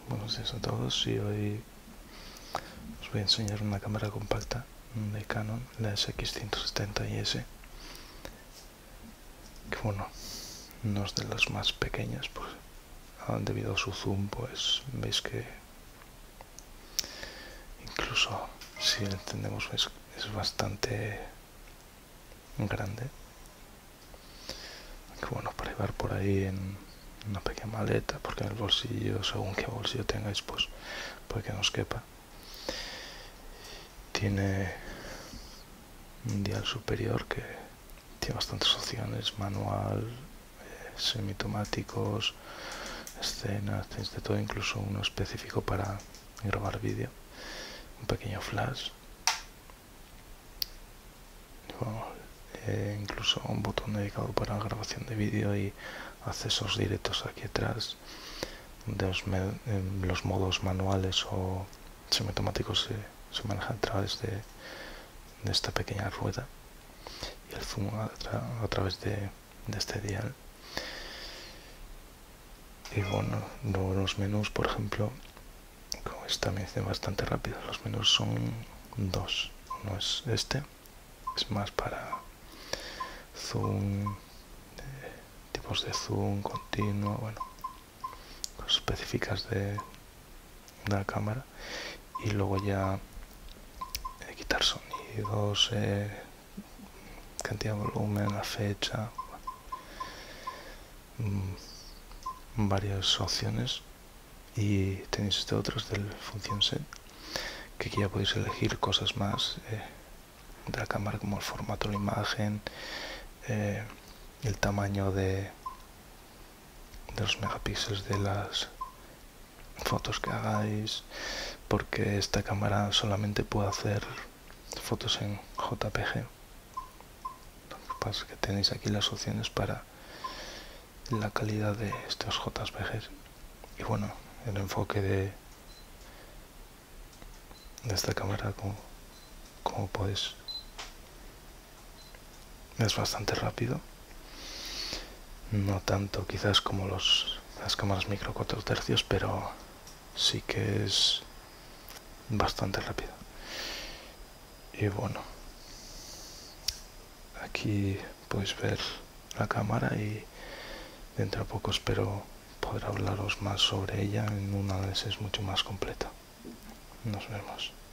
Buenos días a todos, y hoy os voy a enseñar una cámara compacta de Canon, la SX170IS, que bueno, no es de las más pequeñas, pues debido a su zoom, pues veis que incluso si lo encendemos es bastante grande, que bueno, para llevar por ahí en una pequeña maleta, porque en el bolsillo, según qué bolsillo tengáis, pues puede que nos quepa. Tiene un dial superior que tiene bastantes opciones: manual, semitomáticos, escenas, tenéis de todo, incluso uno específico para grabar vídeo, un pequeño flash, bueno, incluso un botón dedicado para grabación de vídeo y accesos directos aquí atrás. Los modos manuales o semitomáticos se manejan a través de esta pequeña rueda, y el zoom a través de este dial. Y bueno, luego los menús, por ejemplo, como esta me dice bastante rápido, los menús son dos. Uno es este, es más para zoom, tipos de zoom continuo, bueno, cosas específicas de la cámara. Y luego ya quitar sonidos, cantidad de volumen, la fecha, varias opciones. Y tenéis otros del función set, que aquí ya podéis elegir cosas más de la cámara, como el formato de la imagen, el tamaño de los megapíxeles de las fotos que hagáis, porque esta cámara solamente puede hacer fotos en JPG. Lo que pasa es que tenéis aquí las opciones para la calidad de estos JPG. Y bueno, el enfoque de esta cámara, como podéis, es bastante rápido, no tanto quizás como las cámaras micro 4 tercios, pero sí que es bastante rápido. Y bueno, aquí podéis ver la cámara, y dentro de poco espero poder hablaros más sobre ella en un análisis mucho más completo. Nos vemos.